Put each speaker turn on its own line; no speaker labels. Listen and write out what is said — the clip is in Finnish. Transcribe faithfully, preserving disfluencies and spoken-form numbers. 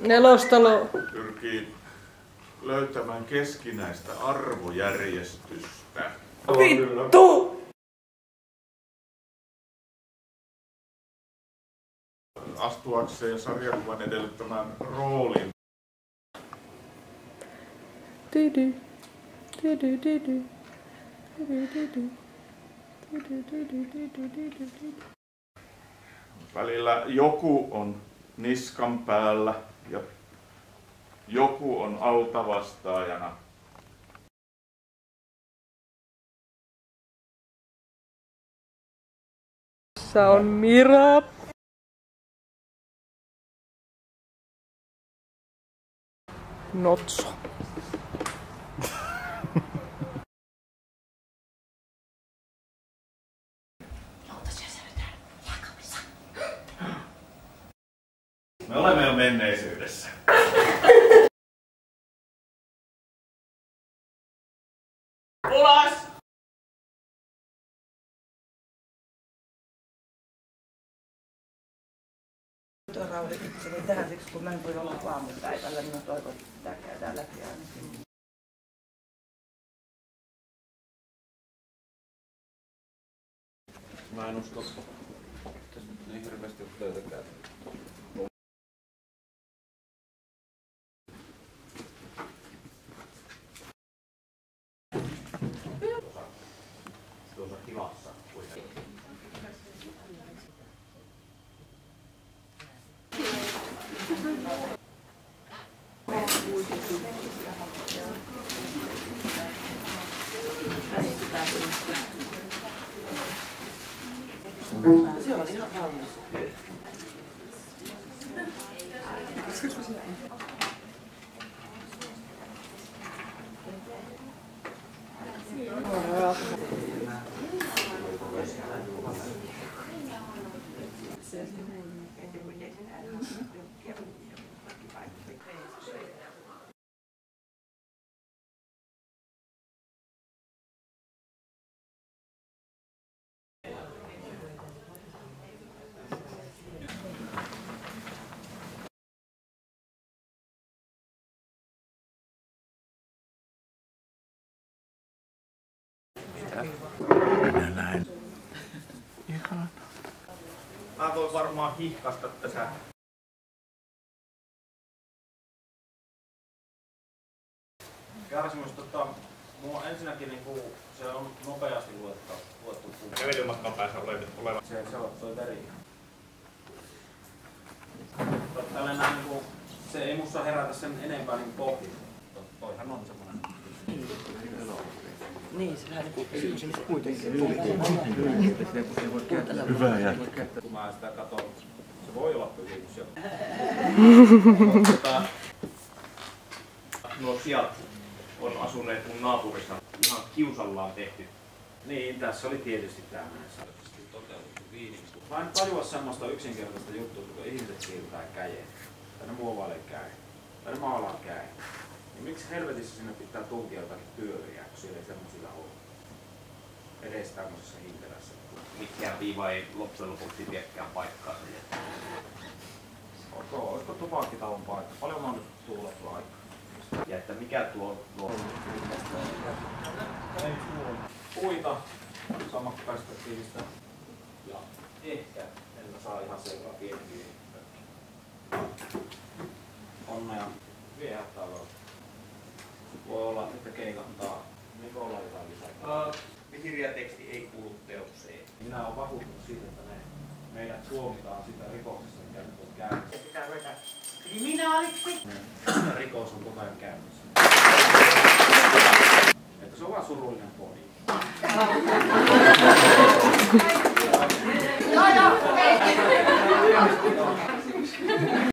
Nelostalo
pyrkii löytämään keskinäistä arvojärjestystä.
Vittu!
Astuakseen sarjakuvan edellyttämään roolin.
Tydy. Tydy, tydy. Tydy, tydy. Tydy, tydy, tydy, tydy, tydy.
Välillä joku on niskan päällä ja joku on altavastaajana.
Tässä on Mira. Notso.
Me olemme jo menneisyydessä. Ulos!
Tuo rauhoitukseni tähän siksi, kun mä en voi olla aamupäivällä, niin mä toivon, että tämä käydään läpi ainakin.
Mä en usko, että niin hirveästi ole töitä käyty. Tuossa tilassa kuitenkin.
Se on ihan valmis.
Minä näin. Ihan.
Mä voin varmaan hihkasta tässä. Kärsimys, tota, mulla ensinnäkin niinku, se on nopeasti luettu. luettu Kävelymatkan päässä oleva. Se, se on toi veri. Tällainen näin, niinku, se ei musta herätä sen enempää niin pohjaa. Toihan on semmonen.
Niin, se vähän niin kuin kuitenkin.
Hyvä jätkä.
Kun mä sitä katon, se voi olla pyhitys jo. Tota, nuo sijat on asuneet mun naapurissa. Ihan kiusallaan tehty. Niin, tässä oli tietysti tämmöinen sairaasti toteutettu viinikko. Mä en tajua semmoista yksinkertaista juttua, kun ihmiset siirtää käjeen. Tai ne muovailee käy. Tai ne maalaa käy. Niin miksi helvetissä sinne pitää tunkea jotakin pyöriä, kun siellä ei semmoisilla ole? Edes tämmöisessä hintelässä.
Mikään viiva ei loppujen lopuksi viekään paikkaa.
Olisiko, olisiko tupakkitalon paikka? Paljon mä oon nyt tuulettu aikaa.
Ja että mikä tuo tuo...
Puita, sammakkoperspektiivistä. Ja ehkä en mä saa ihan selvää pieniä. Onnea viehättää vaan. Voi olla, että keikantaa. Mikolla jotain lisää.
Vihreä teksti ei kuulu teokseen.
Minä olen vakuuttunut siitä, että me, meidät tuomitaan sitä rikoksesta, mikä nyt on käynnissä.
Pitää ruveta kriminaaliksi.
Rikos on koko ajan käynnissä. Että se on vaan surullinen podi.
Joo, joo.